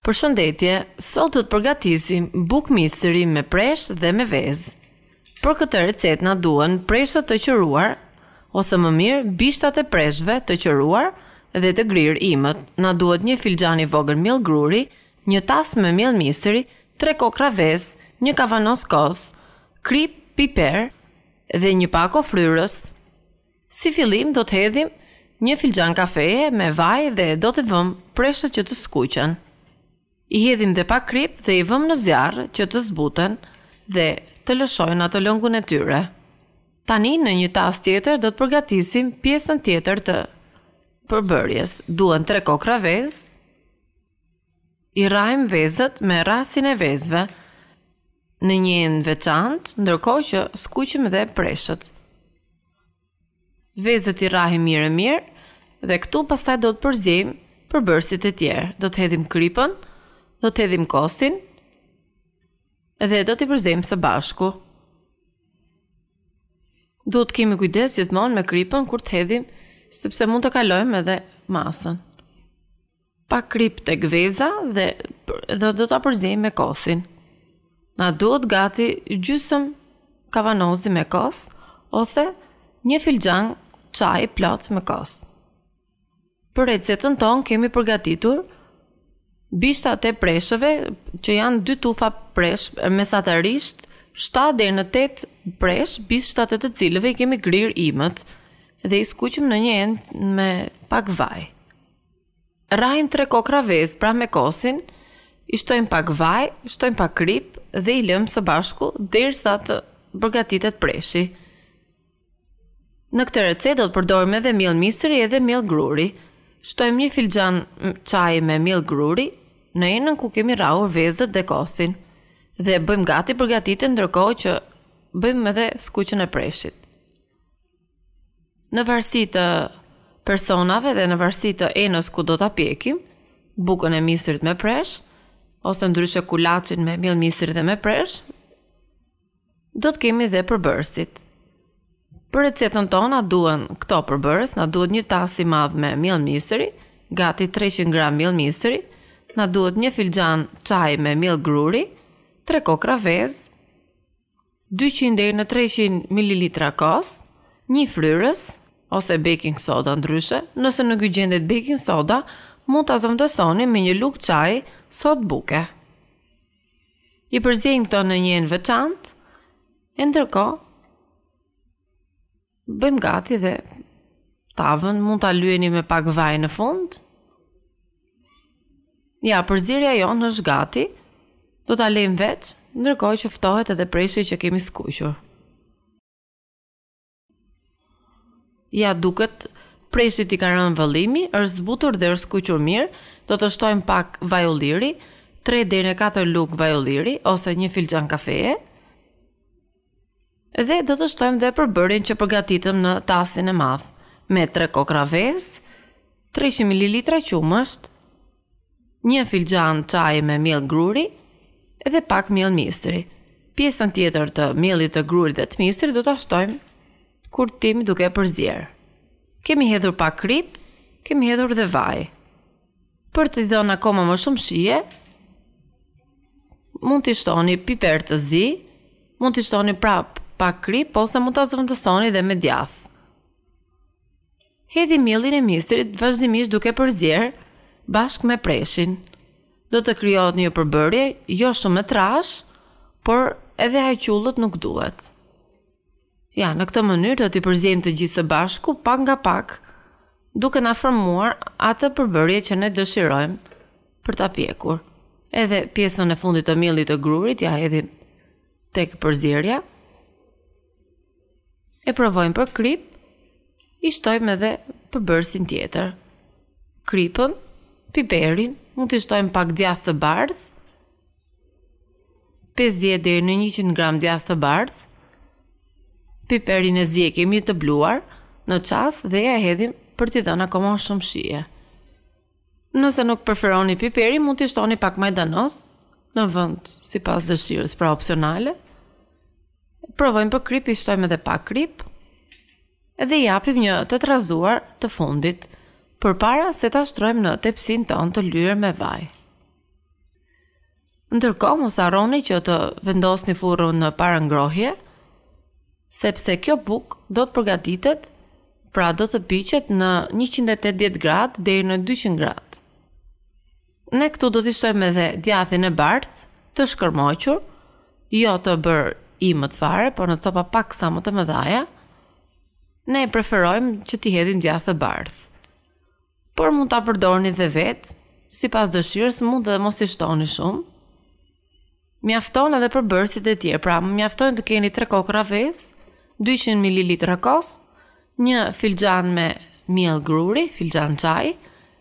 Përshëndetje, sot do të përgatisim bukë misteri me presh dhe me vezë. Për këtë recetë na duhen preshët të qëruar, ose më mirë bishtat e preshve të qëruar dhe të grirë imët. Na duhet 1 filxhan i vogël miell gruri, 1 tas me miell misteri, 3 kokra vezë, 1 kavanos kos, krip, piper dhe 1 pako fryrës. Si fillim do të hedhim 1 filxhan kafeje me vaj dhe do të vëmë preshët që të skuqen. I hedhim dhe pak krip dhe i vëmë në zjarr që të zbuten dhe të lëshojnë atë lëngun e tyre. Tani në një tas tjetër do të përgatisim pjesën tjetër të përbërjes. Duhen 3 kokra vezë. I rrajmë vezët me rastin e vezëve në një enë veçantë, ndërkohë që skuqim dhe preshët. Vezët i rrahim mirë dhe këtu pastaj do të përziejmë përbërësit e tjerë. Do të hedhim kripën, do të hedhim kosin dhe do t'i përzejmë së bashku. Duhet të kemi kujdes gjithmonë me kripën kur të hedhim, sepse mund të kalojmë edhe masën. Pak krip tek veza dhe do ta përzejmë me kosin. Na duhet gati gjysmë kavanozi me kos ose 1 filxhan çaj plot me kos. Për recetën tonë kemi përgatitur bishtat e preshëve që janë 2 tufa presh, mesatarisht 7 deri në 8 presh, bishtat e të cilëve i kemi grirë imët dhe i skuqim në një enë me pak vaj. Rrahim 3 kokra vezë pra me kosin, i shtojmë pak vaj, shtojmë pak krip dhe i lëmë së bashku derisa të përgatitet preshi. Në këtë recetë do të përdorim edhe miell misteri edhe miell gruri. Shtojmë 1 filxhan çaji me miell gruri në enën ku kemi rrahur vezët dhe kosin dhe bëjmë gati përgatitjen ndërkohë që bëjmë edhe skuqjen e preshit. Në varësi të personave dhe në varësi të enës ku do ta pjekim, bukën e misterit me presh ose ndryshe kulaçin me miell misteri dhe me presh, do të kemi dhe përbërësit. Për recetën tonë na duhen këto përbërës, na duhet 1 tas i madh me miell misteri, gati 300 gram miell misteri, na duhet 1 filxhan çaj me miell gruri, 3 kokra vezë, 200 deri në 300 ml kos, 1 fryrës ose baking soda ndryshe. Nëse nuk ju gjendet baking soda, mund ta zëvendësoni me 1 lugë çaji sot buke. I përziejmë këto në një enë veçantë, e ndërkohë bëjmë gati dhe tavën, mund ta lyeni me pak vaj në fund. Ja, përzierja jonë është gati. Do ta lejmë veç, ndërkohë që ftohet edhe preshi që kemi skuqur. Ja, duket preshit i ka rënë vëllimi, është zbutur dhe është skuqur mirë. Do të shtojmë pak vaj ulliri, 3 deri në 4 lugë vaj ulliri ose 1 filxhan kafeje. Dhe do të shtojmë dhe përbërjen që përgatitëm në tasin e madh, me 3 kokra vezë, 300 ml qumësht, 1 filxhan çaji me miell gruri dhe pak miell misteri. Pjesën tjetër të miellit të grurit dhe të misterit do ta shtojmë kur timi duke përzier. Kemi hedhur pak krip, kemi hedhur dhe vaj. Për të dhënë akoma më shumë shije, mund t'i shtoni piper të zi, mund t'i shtoni prap pak krip ose mund ta zëvendësoni dhe me djath. Hedhim miellin e misterit vazhdimisht duke përzier bashkë me preshin. Do të krijohet një përbërje jo shumë e trash, por edhe hajqullët nuk duhet. Ja, në këtë mënyrë do t'i përziejmë të gjithë së bashku pak nga pak, duke na formuar atë përbërje që ne dëshirojmë për ta pjekur. Edhe pjesën e fundit të miellit të grurit ja hedhim tek përzierja. E provojmë për krip, i shtojmë edhe përbërësin tjetër. Kripën, piperin, mund t'i shtojmë pak djath të bardh, 50 deri në 100 gram djath të bardh. Piperin e zi e kemi të bluar në qas dhe ja hedhim për t'i dhënë akoma shumë shije. Nëse nuk preferoni piperin, mund t'i shtoni pak majdanos në vend sipas dëshirës, pra opsionale. Provojmë për krip, i shtojmë edhe pak krip dhe i japim një të trazuar të fundit, përpara se ta shtrojmë në tepsin tonë të lyer me vaj. Ndërkohë, mos harroni që të vendosni furrën në parangrohje, sepse kjo bukë do të përgatitet, pra do të piqet në 180 gradë deri në 200 gradë. Ne këtu do t'i shojmë edhe djathin e bardhë, të shkërmoqur, jo të bërë imët fare, por në copa pak sa më të mëdhaja. Ne preferojmë që t'i hedhim djathë të bardhë. Por mund ta përdorni dhe vetë, sipas dëshirës, mund dhe mos i shtoni shumë. Mjafton edhe për bërësit e tjerë, pra mjafton të keni 3 kokra vezë, 200 ml kos, 1 filxhan me miell gruri, filxhan çaji,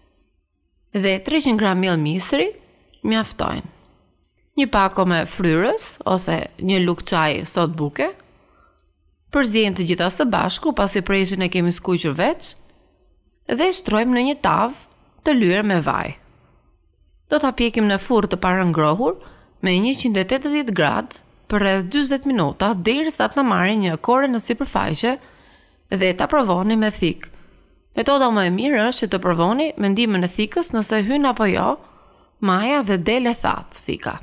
dhe 300 gram miell misri, mjaftojnë. Një pako me fryrës ose një lugë çaji sot buke. Përziejmë të gjitha së bashku, pasi preshin e kemi skuqur veç, dhe shtrojmë në një tavë të lyer me vaj. Do ta pjekim në furrë të parangrohur me 180 gradë për rreth 40 minuta derisa të marrë një kore në sipërfaqe dhe ta provoni me thikë. Metoda më e mirë është që të provoni me ndihmën e thikës nëse hyn apo jo maja dhe del e thatë thika.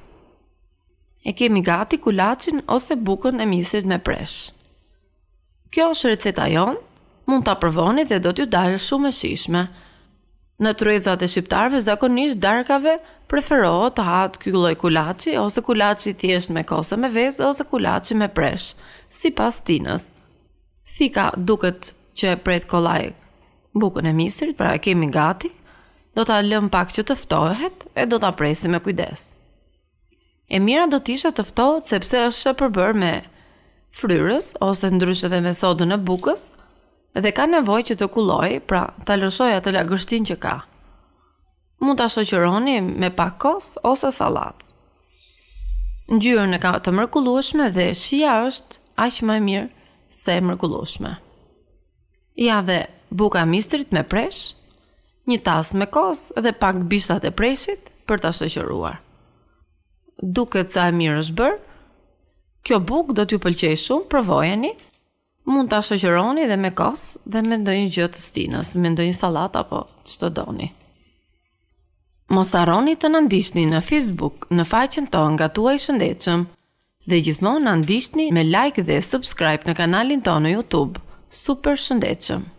E kemi gati kulaçin ose bukën e misrit me presh. Kjo është receta jonë, mund ta provoni dhe do t'ju dalë shumë e shijshme. Në tryezat e shqiptarëve zakonisht darkave preferohet të hahet ky lloj kulaçi ose kulaçi thjesht me kose me vezë ose kulaçi me presh, sipas tinës. Thika duket që e pret kollaj bukën e misrit, pra e kemi gati. Do ta lëm pak që të ftohet e do ta presim me kujdes. E mira do t'isha të ftohet sepse është përbërë me fryrës ose ndryshe dhe me sodën e bukës dhe ka nevojë që të kulloj, pra ta lëshoj atë lagështin që ka. Mund ta shoqëroni me pak kos ose sallatë. Ngjyrën e ka të mrekullueshme dhe shija është aq më e mirë se e mrekullueshme. Ja dhe buka e misrit me presh, një tas me kos dhe pak bishtat e preshit për ta shoqëruar. Duket sa e mirë është bërë. Kjo bukë do t'ju pëlqejë shumë, provojeni. Mund ta shoqëroni dhe me kos dhe me ndonjë gjë të stinës, me ndonjë sallatë apo ç'do doni. Mos harroni të na ndiqni në Facebook, në faqen tonë Gatuaj Shëndetshëm dhe gjithmonë na ndiqni me like dhe subscribe në kanalin tonë në YouTube. Super Shëndetshëm.